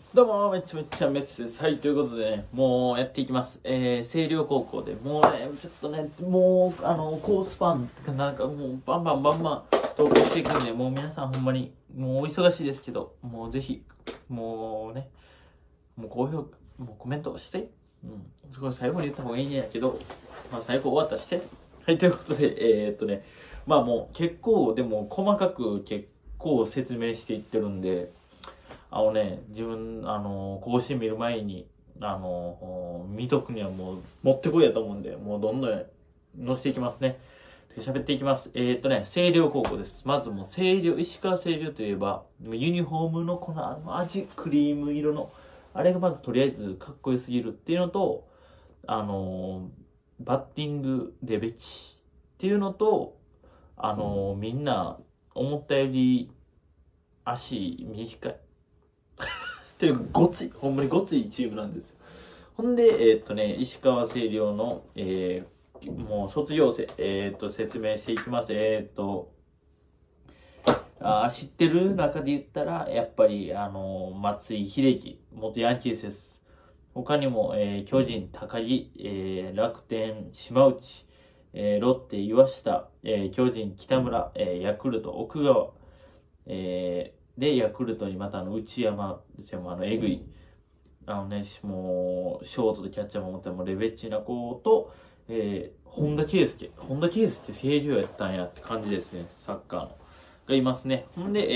どうも、めちゃめちゃメッセです。はい、ということでね、もうやっていきます。星稜高校で、もうね、ちょっとね、もう、コースパンってか、なんかもう、バンバンバンバン投稿していくんで、もう皆さんほんまに、もうお忙しいですけど、もうぜひ、もうね、もう高評価、もうコメントして、すごい最後に言った方がいいんやけど、まあ最後終わったらして。はい、ということで、まあもう結構、でも細かく結構説明していってるんで、自分、更新見る前に、見とくにはもう、持ってこいやと思うんで、もうどんどん載せていきますね。喋っていきます。星稜高校です。まずもう石川星稜といえば、ユニフォームのこのクリーム色の、あれがまずとりあえずかっこよすぎるっていうのと、バッティングレベチっていうのと、みんな思ったより足短い。っていうか、ほんまにごついチームなんですよ。ほんで、石川星稜の、もう卒業生、説明していきます。知ってる中で言ったら、やっぱり、松井秀喜、元ヤンキースです。他にも、巨人、高木、楽天、島内、ロッテ、岩下、巨人、北村、ヤクルト、奥川、で、ヤクルトにまた内山、えぐい、もう、ショートでキャッチャーも持ってもレベッチな子と、本田圭佑。本田圭佑って星稜やったんやって感じですね、サッカーの。がいますね。ほんで、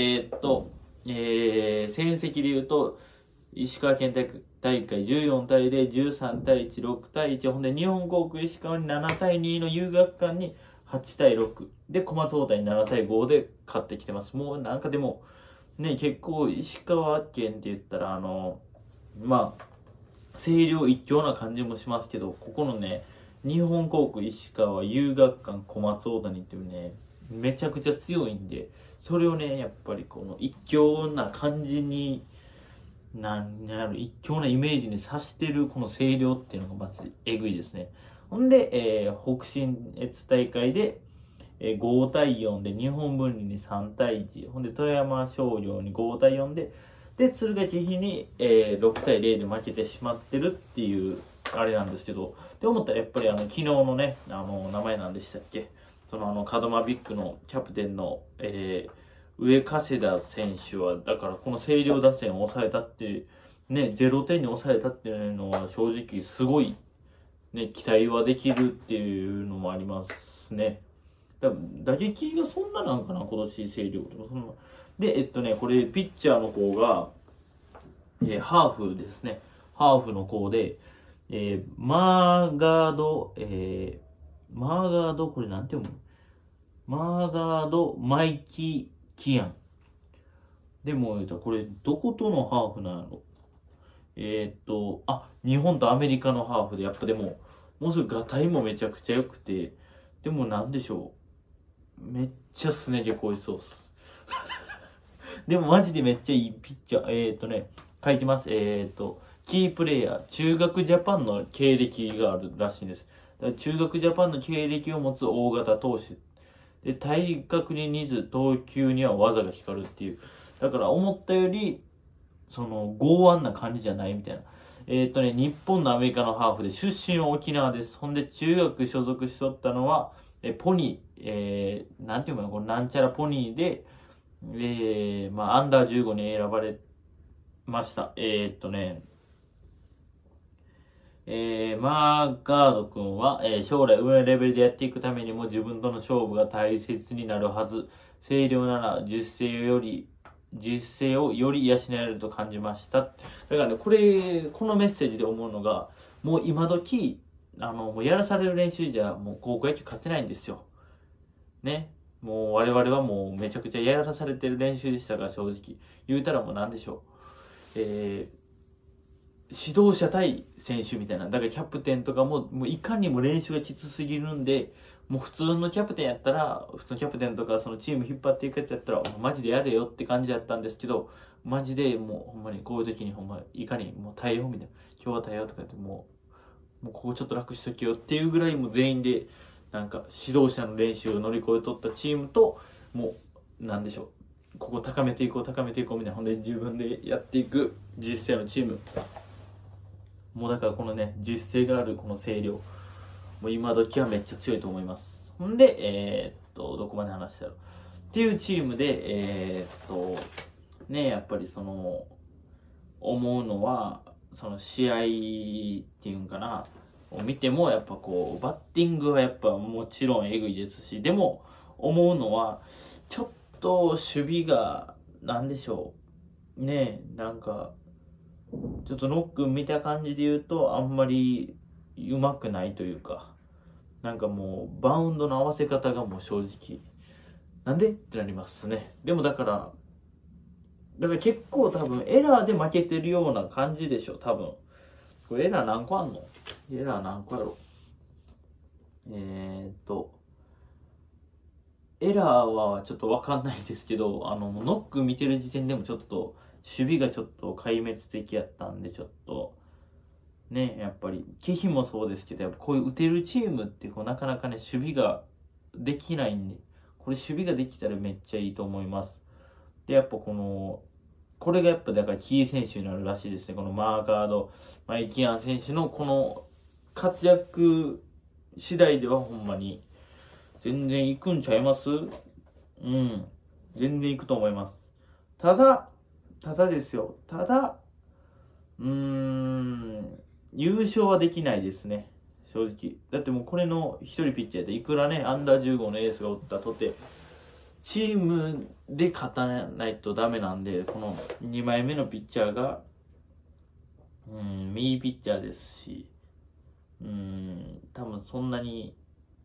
戦績で言うと、石川県大会14対0、13対1、6対1、ほんで日本航空石川に7対2の遊学館に8対6、で、小松大谷に7対5で勝ってきてます。もうなんかでも、ね、結構石川県って言ったら、まあ、星稜一強な感じもしますけど、ここのね、日本航空石川遊学館小松大谷っていうね、めちゃくちゃ強いんで、それをね、やっぱりこの一強な感じに、一強なイメージにさしてるこの星稜っていうのがまずえぐいですね。ほんで、北信越大会で、5対4で日本文理に3対1、ほんで富山商業に5対4で、敦賀気比に、6対0で負けてしまってるっていう、あれなんですけど、って思ったらやっぱり昨日のね、名前なんでしたっけ、その門真ビッグのキャプテンの、上加世田選手は、だからこの星稜打線を抑えたって、ね、0点に抑えたっていうのは正直すごい、ね、期待はできるっていうのもありますね。打撃がそんななんかな、今年星稜とかそんな。で、これ、ピッチャーの方が、ハーフですね。ハーフの子で、これなんて読む？マーガード・マイキー・キアン。でも、これ、どことのハーフなんやろ？日本とアメリカのハーフで、やっぱでも、もうすぐガタイもめちゃくちゃ良くて、でもなんでしょう。めっちゃすね毛濃いそうっす。でもマジでめっちゃいいピッチャー。書いてます。キープレイヤー、中学ジャパンの経歴があるらしいんです。だから中学ジャパンの経歴を持つ大型投手。で、体格に似ず、投球には技が光るっていう。だから思ったより、剛腕な感じじゃないみたいな。日本のアメリカのハーフで、出身は沖縄です。ほんで、中学所属しとったのは、ポニー、なんていうのこれ、なんちゃらポニーで、アンダー15に選ばれました。マーガード君は、将来上のレベルでやっていくためにも自分との勝負が大切になるはず。声量なら実勢をより養えると感じました。だからね、このメッセージで思うのが、もう今時、もうやらされる練習じゃ、もう高校野球勝てないんですよ。ね。もう我々はもうめちゃくちゃやらされてる練習でしたが、正直。言うたらもう何でしょう。指導者対選手みたいな。だからキャプテンとかもういかにも練習がきつすぎるんで、もう普通のキャプテンやったら、普通のキャプテンとかそのチーム引っ張っていくやつやったら、マジでやれよって感じやったんですけど、マジでもうほんまにこういう時にほんまいかにもう対応みたいな。今日は対応とか言ってもうここちょっと楽しときよっていうぐらいもう全員で、なんか指導者の練習を乗り越えとったチームと、もう、なんでしょう。 ここ高めていこうみたいな、ほんで自分でやっていく実践のチーム。もうだからこのね、実践があるこの星稜、もう今時はめっちゃ強いと思います。ほんで、どこまで話したのっていうチームで、ね、やっぱりその、思うのは、その試合っていうんかな、を見てもやっぱこう、バッティングはやっぱもちろんえぐいですし、でも思うのは、ちょっと守備が、なんでしょう。ね、なんか、ちょっとノック見た感じで言うと、あんまり上手くないというか、なんかもう、バウンドの合わせ方がもう正直、なんでってなりますね。でもだから結構多分エラーで負けてるような感じでしょ、多分。これエラー何個あんの？エラー何個やろ？エラーはちょっとわかんないんですけど、ノック見てる時点でもちょっと、守備がちょっと壊滅的やったんで、ちょっと、ね、やっぱり、気比もそうですけど、やっぱこういう打てるチームってこうなかなかね、守備ができないんで、これ守備ができたらめっちゃいいと思います。で、やっぱこれがやっぱだからキー選手になるらしいですね。このマーガード、マイキアン選手のこの活躍次第ではほんまに全然行くんちゃいます？うん。全然行くと思います。ただですよ。優勝はできないですね。正直。だってもうこれの一人ピッチャーでいくらね、アンダー15のエースがおったとて、チームで勝たないとダメなんで、この2枚目のピッチャーが、右ピッチャーですし、多分そんなに、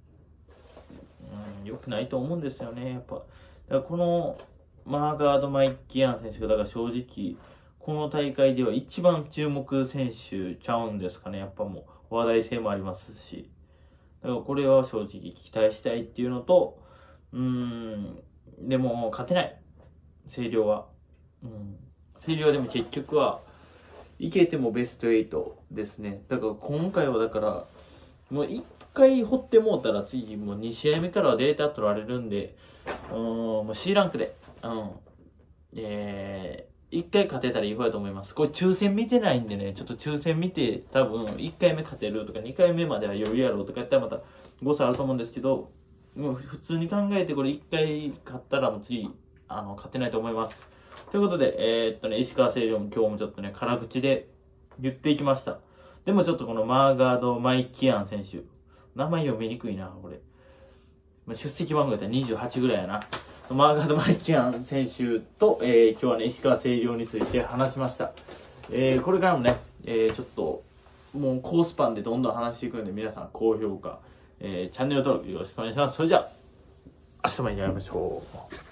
良くないと思うんですよね、やっぱ。だからこのマーガード・マイキアン選手が、だから正直、この大会では一番注目選手ちゃうんですかね、やっぱもう話題性もありますし。だからこれは正直期待したいっていうのと、でも勝てない。星稜は。星稜はでも結局はいけてもベスト8ですね。だから今回はだから、もう1回掘ってもうたら次もう2試合目からはデータ取られるんで、もう C ランクで、1回勝てたらいい方やと思います。これ抽選見てないんでね、ちょっと抽選見て多分1回目勝てるとか2回目までは余裕やろうとかやったらまた誤差あると思うんですけど、もう普通に考えてこれ1回勝ったらもう次、勝てないと思います。ということで、石川星稜も今日もちょっとね、辛口で言っていきました。でもちょっとこのマーガード・マイキアン選手、名前読みにくいな、これ。出席番号やったら28ぐらいやな。マーガード・マイキアン選手と、今日はね、石川星稜について話しました。これからもね、ちょっと、もう高スパンでどんどん話していくんで、皆さん高評価、チャンネル登録よろしくお願いします。それじゃあ、明日もやりましょう。